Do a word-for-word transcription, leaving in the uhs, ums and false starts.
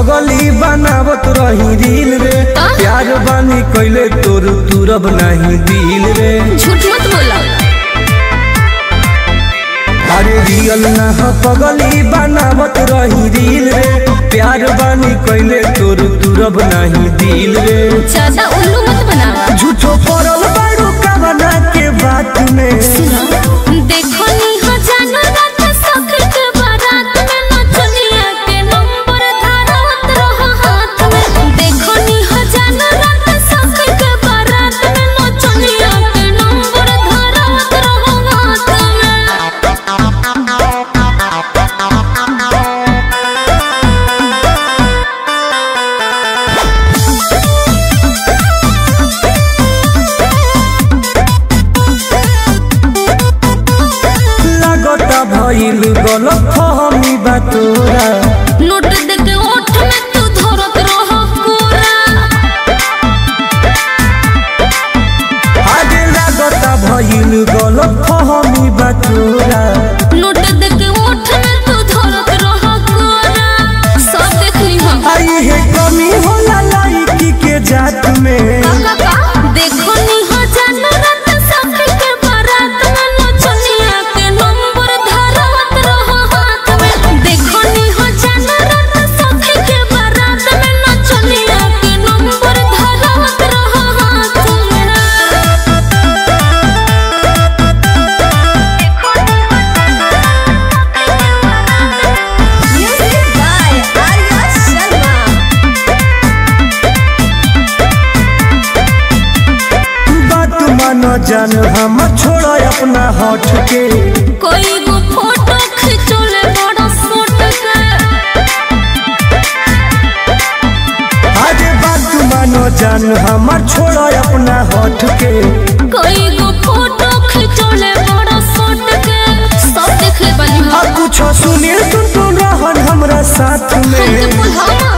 पगली बनावत रही रील रे, प्यार बानी कैले तोर तुरब नहीं दिल रे। झूठ मत बोला। अरे रियल ना पगली बनावत रही रील रे, प्यार बानी कैले तोर तुरब नहीं दिल रे। ज्यादा उल्लू मत बनावा। झूठो पड़ल बारू का बना के बात में। देखो नी हो जानो रात सखर के बारात में नचनिया के नंबर धारत रहो हाथ में। देखो नी हो जानो रात सखर के बारात में नचनिया के नंबर धारत रहो हाथ भइल गलत फहमी बा तोरा। नोट देके ओठ में तू धरत रहो कोरा। आगे लागता भइल गलत फहमी बा तोरा। नोट देके ओठ में तू धरत रहो कोरा। सब देख ली हम। आई है कमी होला लड़की के जात में। का का देखो नी हो जानो रात सखर के बारात में नचनिया के नंबर धारत रहो हाथ में। देखो नी हो जानो रात सखर के बारात में नचनिया के नंबर धारत रहो हाथ में। Music by Arya Sharma. बात मानो जान हम छोड़ अपना होठ के। कोई वो फोटो खिंचोले बड़ा सूट के। आज बात मानो जान हम छोड़ अपना होठ के। कोई वो फोटो खिंचोले बड़ा सूट के। सब देख ले बनी अब कुछ सुनील तुम तुम रहन हमरा साथ में। हमके बुलावा।